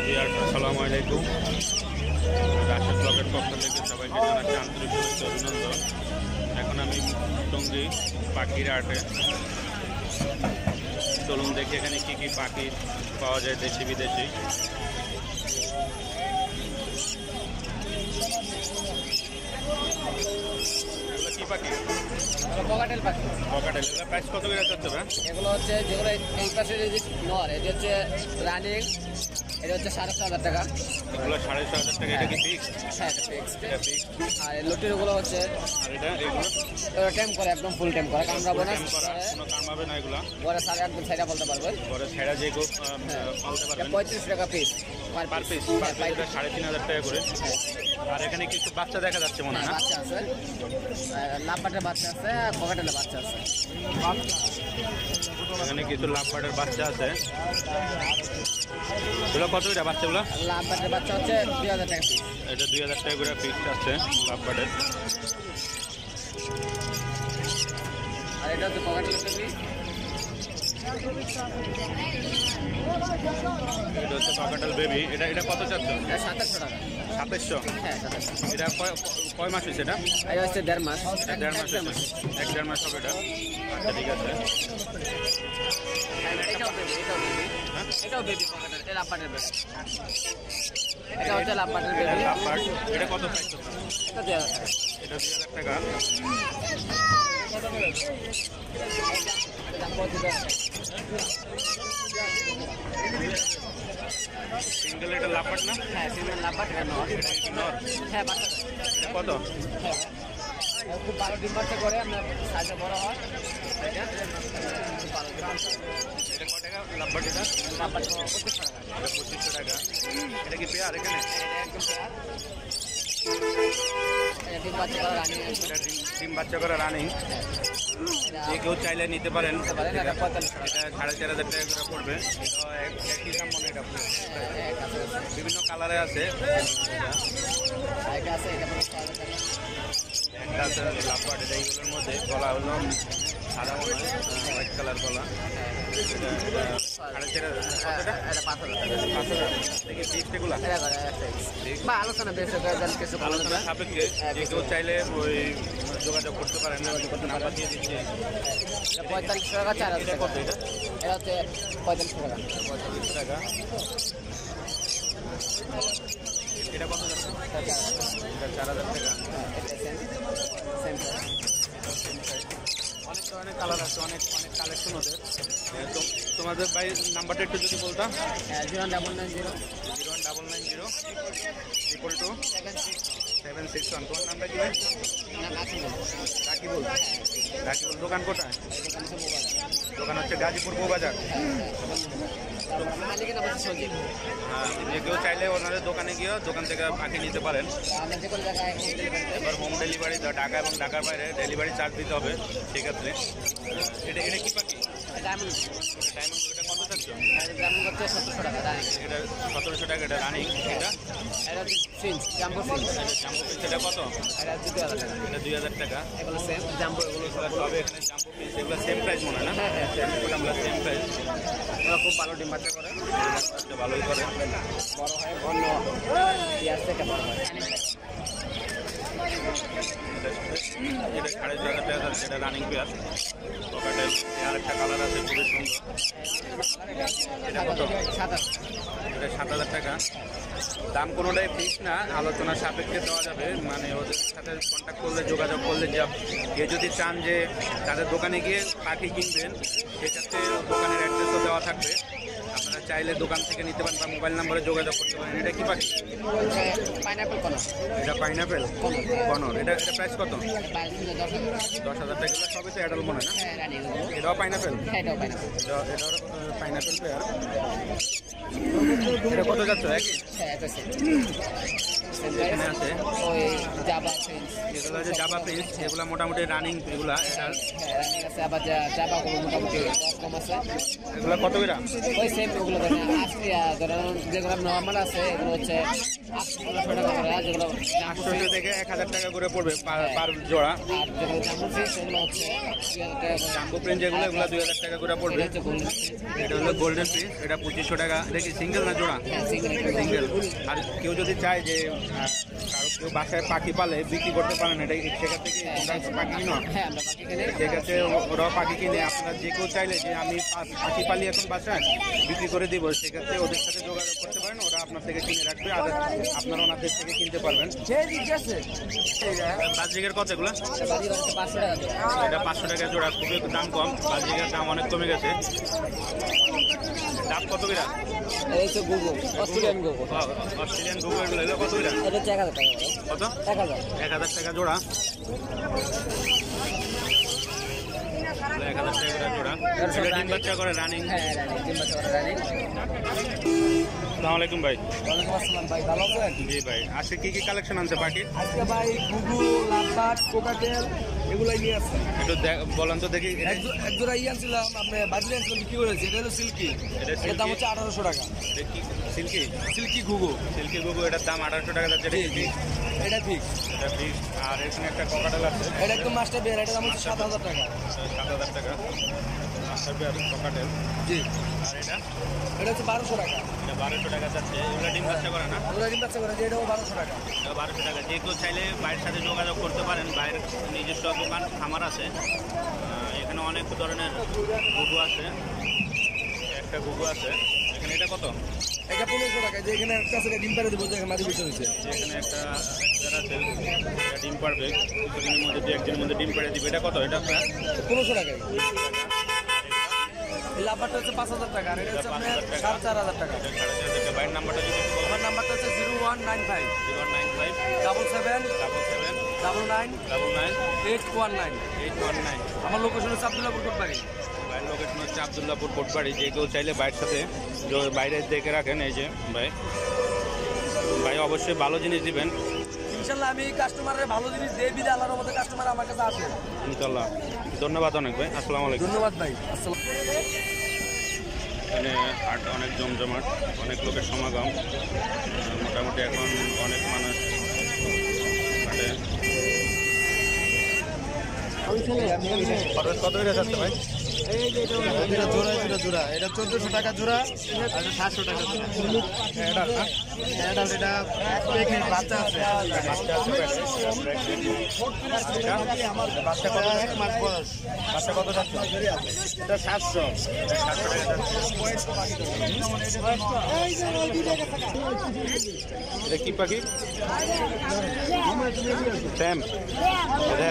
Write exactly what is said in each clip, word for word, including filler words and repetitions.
আসসালামু আলাইকুম। রাশেদ ব্লগের পক্ষ থেকে সবাইকে জানাচ্ছি আন্তরিক শুভেচ্ছা অভিনন্দন। এখন আমি টঙ্গী পাখির হাটে, চলুন দেখি এখানে কি কি পাখি পাওয়া যায় দেশি বিদেশি। কি পাখি? বকাটেল পাখি। বকাটেল এগুলো প্রাইস কত করে যাচ্ছে? এগুলো হচ্ছে যেগুলো এই পাশে নর, এটা হচ্ছে রানিং, এটা হচ্ছে সাড়ে ছ হাজার টাকা। এগুলো সাড়ে ছ হাজার টাকা। এটা কি ফিক্স? হ্যাঁ, এটা ফিক্সড। এটা ফিক্স। আর লুটির গুলো হচ্ছে আর এটা এগুলো এগুলো টেম করে, একদম ফুল টেম করে, কামড়া বোনাস কোনো কামাবে না। এগুলো ঘরে সাড়ে একদম সাইডা বলতে পারবে, ঘরে ছেড়া যে গো পালতে পারবেন। পঁয়ত্রিশ টাকা পিস পার পিস। সাড়ে তিন হাজার টাকা করে। আর এখানে কিছু বাচ্চা দেখা যাচ্ছে মনে হয় না? বাচ্চা আছে, লাভবাটের বাচ্চা আছে, আর বকাটেলের বাচ্চা আছে। এখানে কিছু লাভবাটের বাচ্চা আছে। এগুলো কত করে বাচ্চাগুলো? লাভবাটের বাচ্চা হচ্ছে দুই হাজার টাকা পিস। এটা দুই হাজার টাকা করে ফিক্স আছে লাভবাটের। আর এটা হচ্ছে বকাটেলের বেবি, এটা হচ্ছে বকাটেল বেবি। এটা এটা কত চাচ্ছ? এটা সাতাশশো টাকা। সাতাশশো? হ্যাঁ, সাতাশশো। এটা কয় কয় মাস হয়েছে? এটা এটা হচ্ছে দেড় মাস। দেড় মাস হয়েছে। এক দেড় মাস হবে এটা। আচ্ছা, ঠিক আছে। এটাও বেবি, এটাও বেবি, হ্যাঁ, এটাও বেবি বকাটেল, এটা লাভবাটের বেবি। এটা হচ্ছে লাভবাটের বেবি। লাভবাট। এটা কত প্রাইস? এটা দুই হাজার টাকা। এটা দুই হাজার টাকা। সিঙ্গেল এটা লাভবাট না? হ্যাঁ, সিঙ্গেল লাভবাট, এটা নর। এটা কি নর? হ্যাঁ, বাচ্চা। এটা কত? হ্যাঁ, খুব ভালো ডিম বাচ্চা করে, আপনার সাইজে বড় হয়। এটা খুব ভালো ডিম বাচ্চা। এটা কত টাকা লাভবাট? এটা লাভবাট পঁচিশশো টাকা। এটা পঁচিশশো টাকা। এটা কি পেয়ার? এখানে এটা একদম পেয়ার। এটা ডিম বাচ্চা করা রানিং আছে। এটা ডিম ডিম বাচ্চা করা রানিং। যে কেউ চাইলে নিতে পারেন। নিতে পারেন, এটা পঁয়তাল্লিশ টাকা। এটা সাড়ে চার হাজার টাকা করে পড়বে। এটা এক- একই দাম মনে হয় এটা। হ্যাঁ, এক আছে। বিভিন্ন কালারে আছে। আর এটা আছে, এটা পঁচিশ হাজার টাকা। একটা আছে লাভবাট। এটা এইগুলোর মধ্যে গলা হলো সাদা মনে হয়, হোয়াইট কালার গলা। এটা এটা সাড়ে চার হাজার। হ্যাঁ, কতটা? এটা পাঁচ হাজার টাকা। পাঁচ হাজার। দেখি ফিক্সড এগুলো। এটা করে একটা X। বা আলোচনা বেশি করে দেন, কিছু কমানো আলোচনা যায়। সাপেক্ষে যে কেউ চাইলে ওই যোগাযোগ করতে পারেন। আমি কত নাম্বার দিয়ে দিচ্ছি। এটা পঁয়তাল্লিশ টাকা, চার হাজার এটা টাকা। কত? এটা এটা হচ্ছে পঁয়তাল্লিশ টাকা। পঁয়তাল্লিশ টাকা। এটা কত যাচ্ছে? এটা চার হাজার টাকা। এটা সেম সেম অনেক ধরনের কালার আছে, অনেক অনেক কালেকশন ওদের। তো তোমাদের ভাই নাম্বারটা একটু যদি বলতাম। Zero double nine zero zero one double nine zero triple two seven six seven six one. তোমার নামটা কি ভাই? রাকিবুল। রাকিবুল। দোকান কোথায়? দোকান হচ্ছে গাজীপুর বউবাজার। মালিকের নাম হচ্ছে সজীব। হ্যাঁ, যে কেউ চাইলে ওনাদের দোকানে গিয়েও দোকান থেকে পাখি নিতে পারেন। আমরা যে কোনো জায়গায় home delivery দেই। এবার হোম ডেলিভারি ঢাকা এবং ঢাকার বাইরে ডেলিভারি চার্জ দিতে হবে সেক্ষেত্রে। এটা এটা কি পাখি? Diamond diamond. এটা কত চাচ্ছ? ডায়মন্ড হচ্ছে সতেরোশো টাকা রানিং। এটা সতেরোশো টাকা। এটা রানিং। এটা এটা হচ্ছে finch, jumbo finch. Jumbo piece. এটা কত? এটা হচ্ছে দুই হাজার টাকা। এটা দুই হাজার টাকা। এগুলো সেম জাম্বো, এগুলো এগুলো সবে এখানে জাম্বো পিস। এগুলো সেম প্রাইস মনে হয় না? হ্যাঁ হ্যাঁ সেম। আমরা সেম প্রাইস। ওরা খুব ভালো ডিম বাচ্চা করে, আচ্ছা, ভালোই করে। বড় হয় অন্য পেঁয়াজ থেকে বড় হয়। এটা সাড়ে চার হাজার টাকা। সেটা রানিং পেয়ার। পকেটের আর একটা কালার আছে খুবই সুন্দর। এটা কত? সাত হাজার। এটা সাত হাজার টাকা। দাম কোনোটাই ফিক্স না, আলোচনার সাপেক্ষে দেওয়া যাবে। মানে ওদের সাথে কন্ট্যাক্ট করলে, যোগাযোগ করলে, যা কেউ যদি চান যে তাদের দোকানে গিয়ে পাখি কিনবেন, সেক্ষেত্রে দোকানের অ্যাড্রেসও দেওয়া থাকবে। আপনারা চাইলে দোকান থেকে নিতে পারেন বা মোবাইল নম্বরে যোগাযোগ করতে পারেন। এটা কি পাখি? পাইনাপেল কোনো এটা পাইনাপেল কনর। এটা এটা প্রাইস কত? দশ হাজার দশ হাজার টাকা। টাকা। সবই তো অ্যাডাল মনে হয় না? হ্যাঁ রানিং। এটাও পাইনাপেল। হ্যাঁ এটাও পাইনাপেল। এটা এটাও পাইনাপেল পেয়ার। এটা কত যাচ্ছে? একই হ্যাঁ এটা সেম। এখানে আছে ওই জাবা ফিন্স, এগুলো হচ্ছে জাবা পিস। এগুলো মোটামুটি রানিং। এগুলা এটা হ্যাঁ রানিং আছে। আবার যা জাবাগুলো মোটামুটি কম আছে। এগুলো কত করে? ওই সেম ওগুলো ধরেন আশি, ধরেন যেগুলো নর্মাল আছে এগুলো হচ্ছে আটশো টাকা করে, আর যেগুলো আটশোশো থেকে এক হাজার টাকা করে পড়বে পার জোড়া। আর যেগুলো জাম্বো ফিস সেগুলো হচ্ছে দুই হাজার টাকা করে। জাম্বো প্রিন্ট যেগুলো, এগুলো দুই হাজার টাকা করে পড়বে। এটা হচ্ছে গোল্ডেন ফিস। এটা হলো গোল্ডেন পিস। এটা পঁচিশশো টাকা। দেখি সিঙ্গেল না জোড়া? জোড়া হ্যাঁ সিঙ্গেল সিঙ্গেল। আর কেউ যদি চায় যে আহ, কারো কেউ বাসায় পাখি পালে বিক্রি করতে পারেন, এটা সেক্ষেত্রে কি তোমরা পাখি কিনো? হ্যাঁ আমরা বাকি কিনে সেক্ষেত্রে ওরাও পাখি কিনে, আপনারা যে কেউ চাইলে যে আমি পা- পাখি পালি এখন বাসায় বিক্রি করে দিব, সেক্ষেত্রে ওদের সাথে যোগাযোগ করতে পারেন, ওরা আপনার থেকে কিনে রাখবে আর আপনারা ওনাদের থেকে কিনতে পারবেন। বাজরিকের কত এগুলো? বাজি বাড়িতে পাঁচশো টাকা দিয়ে। এটা পাঁচশো টাকা জোড়া, খুবই দাম কম, বাজরিকের দাম অনেক কমে গেছে। দাম কত কিরা? এই তো গুগু অস্ট্রেলিয়ান গুগু, অস্ট্রেলিয়ান গুগু এগুলো এগুলো কত কিরা? এটা হচ্ছে এক হাজার টাকা করে। কত? এক হাজার এক হাজার টাকা জোড়া। এক হাজার টাকা করে জোড়া। এটা ডিম বাচ্চা করে রানিং। হ্যাঁ রানি তিন বছর করে রানি। আসসালামু আলাইকুম ভাই। ওয়ালাইকুম আসসালাম ভাই, ভালো আছেন? জি ভাই, আজকে কি কি কালেকশন আনছে পাখি? আজকে ভাই ঘুঘু, লাভবার্ড, কোকাটেল এগুলাই নিয়ে আসছে। একটু দে- বলেন তো দেখি। এটা এক জো- এক জোড়া ই আনছিলাম, আপনি বাজলে আনছিলাম, বিক্রি করেছি। এটা হলো সিল্কি, এটা এটার দাম সিল্কি? হচ্ছে আঠারোশো টাকা। এটা কি সিল্কি? সিল্কি ঘুঘু, সিল্কি গুগু, এটার দাম আঠারোশো টাকা যাচ্ছে। এটা জি, কি জি। এটা ফিক্স। এটা ফিক্স। আর এখানে একটা ককাটেল আছে, এটা একদম মাস্টার বের, এটার দাম হচ্ছে সাত হাজার টাকা। সাত হাজার টাকা। Master pair cockatiel. জি, আর এটা এটা হচ্ছে বারোশো টাকা। এটা বারোশো টাকা যাচ্ছে। এগুলো ডিম বাচ্চা করে না? ওরা ডিম বাচ্চা করে, এটাও বারোশো টাকা। এটা বারোশো টাকা। যে কেউ চাইলে বাইরের সাথে যোগাযোগ করতে পারেন, বাইরের নিজস্ব দোকান খামার আছে। আহ, এখানে অনেক ধরনের গুগু আছে, একটা গুগু আছে এখানে। এটা কত? এটা পনেরোশো টাকা। যে এখানে একটা আছে, এটা ডিম পেরে দেবো, যে এখানে মাটি বসে হয়েছে। যে এখানে একটা একটা আছে, এটা ডিম পারবে কিছুদিনের মধ্যে, দু একদিনের মধ্যে ডিম পেড়ে দিবে। এটা কত? এটা আপনার পনেরোশো টাকায়। এই লাভবারটা হচ্ছে পাঁচ হাজার টাকা, আর এটা হচ্ছে আপনার সাড়ে চার হাজার টাকা। এটা সাড়ে চার হাজার। বাইরের নাম্বারটা যদি একটু বলেন। আমার নাম্বারটা হচ্ছে zero one nine five zero nine five double seven double seven double nine double nine eight one nine. Eight one nine. আমার লোকেশন হচ্ছে আব্দুল্লাপুর কোটবাড়ি। বাইরের লোকেশন হচ্ছে আবদুল্লাপুর কোটবাড়ি। যে কেউ চাইলে বাইরের সাথে য- বাইরে দেখে রাখেন। এই যে ভাই, ভাই অবশ্যই ভালো জিনিস দিবেন ইনশাল্লাহ আমি কাস্টমারের ভালো জিনিস দেই, বিদে আল্লাহর মধ্যে কাস্টমার আমার কাছে আসে। ইনশাল্লাহ। ধন্যবাদ অনেক ভাই। আসসালামু আলাইকুম। ধন্যবাদ ভাই, আসসালাম। এখানে হাট অনেক জমজমাট, অনেক লোকের সমাগম। আহ, মোটামুটি এখন অনেক মানুষ হাটে। খরচ কত হয়ে যাচ্ছে ভাই? এটা জোড়া, এটা জোড়া, এটা চোদ্দশো টাকা জোড়া, আর সাতশো টাকা জোড়া। এটা না? এটা এটা প্রেগনেন্ট বাচ্চা আছে। বাচ্চা আছে পেটে। এটা? বাচ্চা কত? এক মাস বয়স। বাচ্চা কত যাচ্ছে? এটা সাতশো। সাতশো টাকা যাচ্ছে। এটা কি পাখি? স্যাম। এটা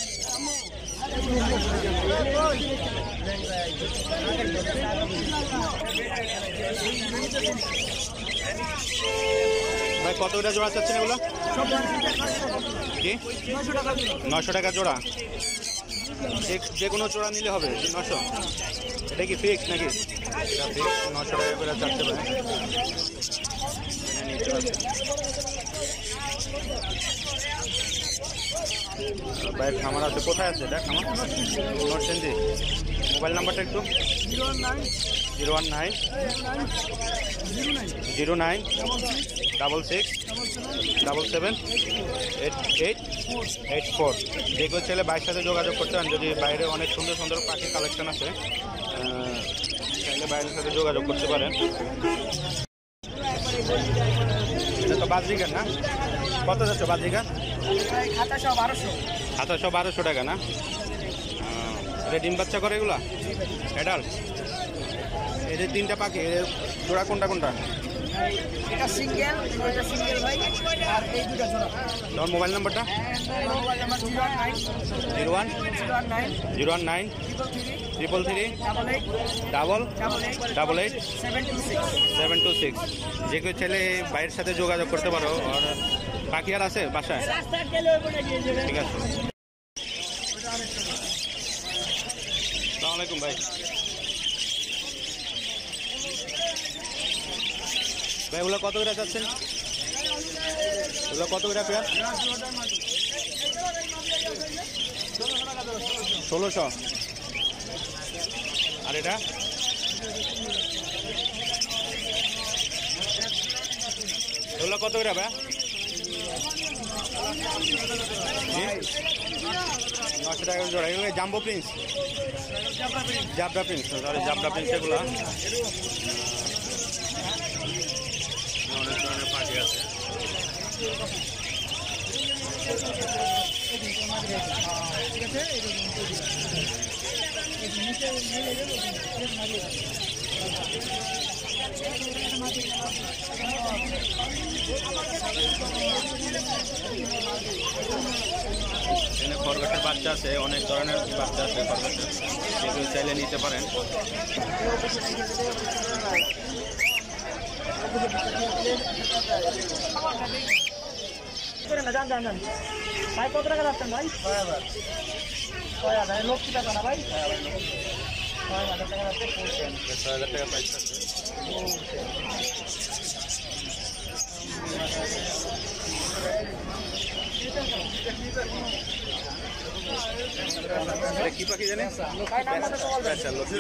ভাই কত করে জোড়া চাচ্ছেন এগুলো? কি নশো টাকা জোড়া? যে যে কোনো জোড়া নিলে হবে নশো? এটা কি ফিক্স নাকি? এটা ফিক্স, নশো টাকা করে চাচ্ছে ভাই। এখানে নিতে হবে। ভাইয়ের খামার আছে, কোথায় আছে এটা খামার? নরসিংদী। মোবাইল নাম্বারটা একটু। Zero one nine zero nine double six double seven eight eight eight four. যে কেউ ছেলে বাইরের সাথে যোগাযোগ করতে পারেন। যদি বাইরে অনেক সুন্দর সুন্দর পাখির কালেকশন আছে, আহ, চাইলে বাইরের সাথে যোগাযোগ করতে পারেন। এটা তো বাজরিকার না? কত যাচ্ছে বাজরিকার? সাতাশো বারোশো। সাতাশশো বারোশো টাকা না? আহ, এটা ডিম বাচ্চা করে এগুলা? অ্যাডাল্ট? এই যে তিনটা পাখি, এর জোড়া কোনটা কোনটা? এটা সিঙ্গেল, এটা সিঙ্গেল ভাই, আর এই দুটো জোড়া। তোমার মোবাইল নাম্বারটা? Mobile number zero one nine zero one zero one nine zero one nine triple three triple three double eight double double eight double eight seven two six. Seven two six. যে কেউ ছেলে বাইরের সাথে যোগাযোগ করতে পারো। আর পাখি আর আছে বাসায়? ঠিক আছে। আসসালামু আলাইকুম ভাই। ভাই ওগুলো কত করে চাচ্ছেন? ওগুলো কত করে পেয়ার? ষোলোশো। আর এটা? এগুলো কত করে ভাই? নশো টাকা জোড়া। এগুলো jumbo prince, zebra prince, sorry zebra prince এগুলো। এখানে খরগোশের বাচ্চা আছে, অনেক ধরনের বাচ্চা আছে খরগোশের, যেগুলো চাইলে নিতে পারেন। যান যান যান ভাই, কত টাকা যাচ্ছেন ভাই? ছয় হাজার। লক্ষ্মী টাকা না ভাই? ছয় হাজার টাকা যাচ্ছে। ছয় হাজার টাকা প্রাইস আছে। এটা কি পাখি জানেন? আচ্ছা, লক্ষ্মী।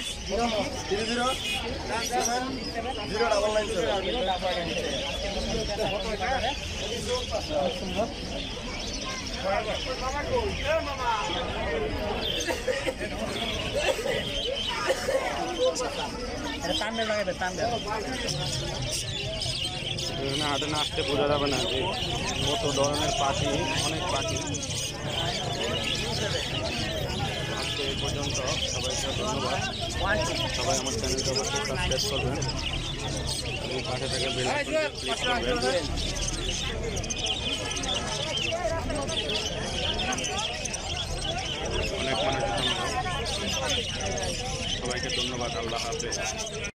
টান্ডেল লাগাবে, টান্ডেল। এখানে হাটে না আসতে বোঝা যাবে না যে কত ধরনের পাখি, অনেক পাখি। আজকে এই পর্যন্ত, সবাইকে ধন্যবাদ। সবাই আমার চ্যানেলটা অবশ্যই সাবস্ক্রাইব করবেন, এই পাশে থেকে বেল আইকনটি ক্লিক করবেন। অনেক মানুষের জন্য সবাইকে ধন্যবাদ। আল্লাহ হাফেজ।